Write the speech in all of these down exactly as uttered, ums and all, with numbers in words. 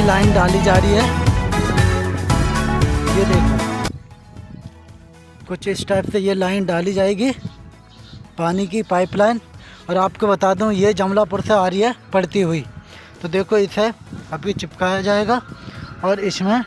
Line डाली जा रही है। ये देखो कुछ इस टाइप से ये लाइन डाली जाएगी, पानी की पाइपलाइन। और आपको बता दूं ये जमलापुर से आ रही है पड़ती हुई। तो देखो इसे अभी चिपकाया जाएगा और इसमें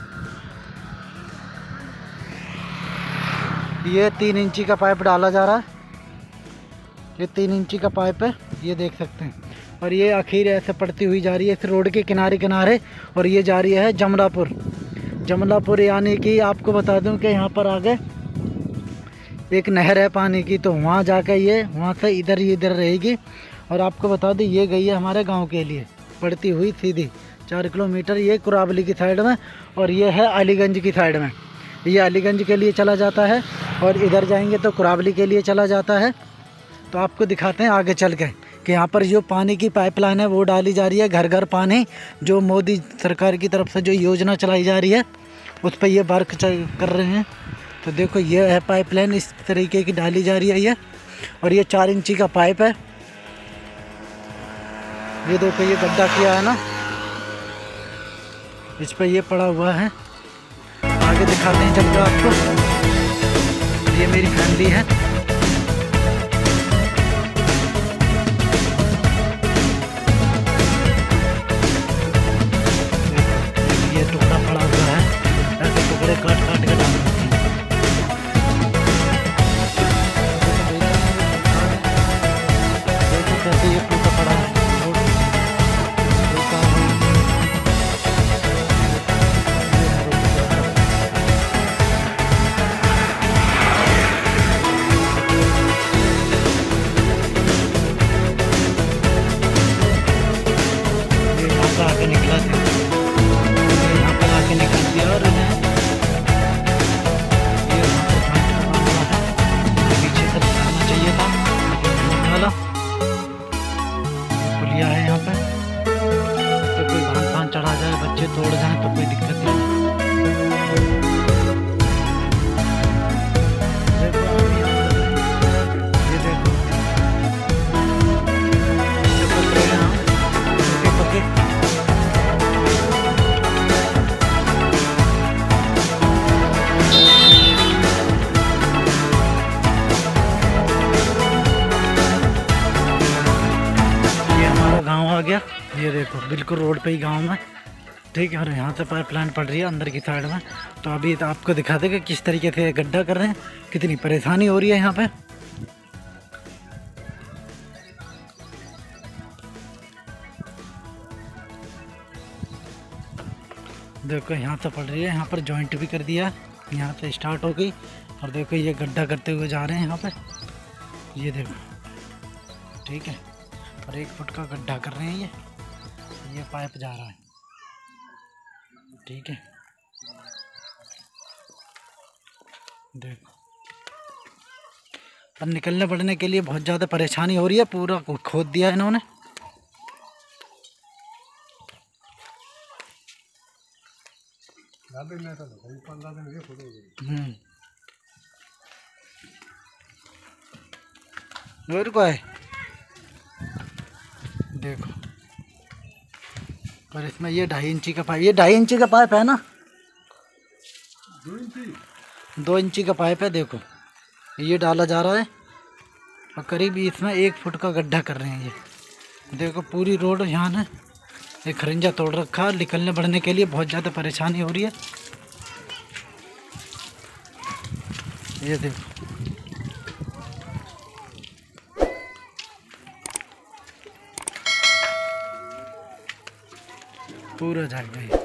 ये तीन इंची का पाइप डाला जा रहा है। ये तीन इंची का पाइप है, ये देख सकते हैं। और ये आखिर ऐसे पड़ती हुई जा रही है इस रोड के किनारे किनारे। और ये जा रही है जमलापुर। जमलापुर यानी कि आपको बता दूं कि यहाँ पर आगे एक नहर है पानी की, तो वहाँ जाकर ये वहाँ से इधर ही इधर रहेगी। और आपको बता दूं ये गई है हमारे गांव के लिए पड़ती हुई सीधी चार किलोमीटर, ये कुराबली की साइड में। और ये है अलीगंज की साइड में, ये अलीगंज के लिए चला जाता है। और इधर जाएंगे तो कुराबली के लिए चला जाता है। तो आपको दिखाते हैं आगे चल के कि यहाँ पर जो पानी की पाइपलाइन है वो डाली जा रही है, घर घर पानी, जो मोदी सरकार की तरफ से जो योजना चलाई जा रही है उस पर ये वर्क कर रहे हैं। तो देखो ये है पाइपलाइन, इस तरीके की डाली जा रही है ये। और ये चार इंची का पाइप है। ये देखो ये गड्ढा किया है ना, इस पर ये पड़ा हुआ है। आगे दिखाते हैं चलकर आपको। ये मेरी फैमिली है। ये टुकड़ा पड़ा हुआ है, ऐसे टुकड़े काट काट के डाल रखे हैं। देखो कैसे ये टूटा पड़ा है। आके निकला था, यहाँ पर आके निकल दिया। और इन्हें ये वहाँ पर भांट लगा हुआ है, पीछे से निकालना चाहिए था लेकिन निकाला। पुलिया है यहाँ पे, तो कोई भान भान चढ़ा जाए, बच्चे तोड़ जाए तो कोई दिक्कत नहीं। ये देखो गांव आ गया। ये देखो बिल्कुल रोड पे ही गांव में, ठीक है। और यहाँ से पाइपलाइन पड़ रही है अंदर की साइड में। तो अभी तो आपको दिखा देगा किस तरीके से गड्ढा कर रहे हैं, कितनी परेशानी हो रही है यहाँ पे। देखो यहाँ से पड़ रही है, यहाँ पर जॉइंट भी कर दिया, यहाँ से स्टार्ट हो गई। और देखो ये गड्ढा करते हुए जा रहे हैं यहाँ पे, ये देखो, ठीक है। और एक फुट का गड्ढा कर रहे हैं ये ये पाइप जा रहा है, ठीक है। देखो पर निकलने पड़ने के लिए बहुत ज़्यादा परेशानी हो रही है, पूरा खोद दिया इन्होंने। हम्म और को है देखो। पर इसमें ये ढाई इंची का पाइप, ये ढाई इंची का पाइप है ना, दो इंची दो इंची का पाइप है। देखो ये डाला जा रहा है और करीब इसमें एक फुट का गड्ढा कर रहे हैं ये। देखो पूरी रोड यहाँ ने एक खरिंजा तोड़ रखा है, निकलने बढ़ने के लिए बहुत ज़्यादा परेशानी हो रही है। ये देखो पूरा जाएगा ये।